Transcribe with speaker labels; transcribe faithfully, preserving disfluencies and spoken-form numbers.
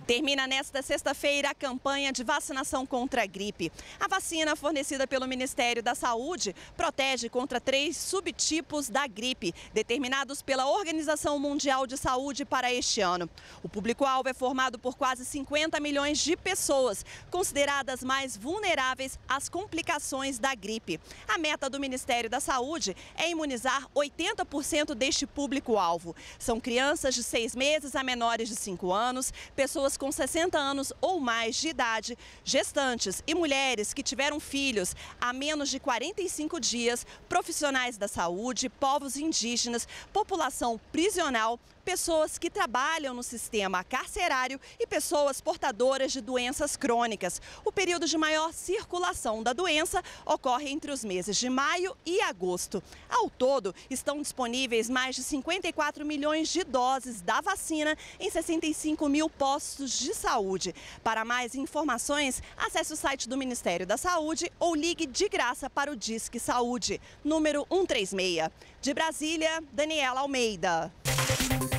Speaker 1: Termina nesta sexta-feira a campanha de vacinação contra a gripe. A vacina fornecida pelo Ministério da Saúde protege contra três subtipos da gripe, determinados pela Organização Mundial de Saúde para este ano. O público-alvo é formado por quase cinquenta milhões de pessoas, consideradas mais vulneráveis às complicações da gripe. A meta do Ministério da Saúde é imunizar oitenta por cento deste público-alvo. São crianças de seis meses a menores de cinco anos, pessoas com sessenta anos ou mais de idade, gestantes e mulheres que tiveram filhos há menos de quarenta e cinco dias, profissionais da saúde, povos indígenas, população prisional, pessoas que trabalham no sistema carcerário e pessoas portadoras de doenças crônicas. O período de maior circulação da doença ocorre entre os meses de maio e agosto. Ao todo, estão disponíveis mais de cinquenta e quatro milhões de doses da vacina em sessenta e cinco mil postos de saúde. Para mais informações, acesse o site do Ministério da Saúde ou ligue de graça para o Disque Saúde, número cento e trinta e seis. De Brasília, Daniela Almeida.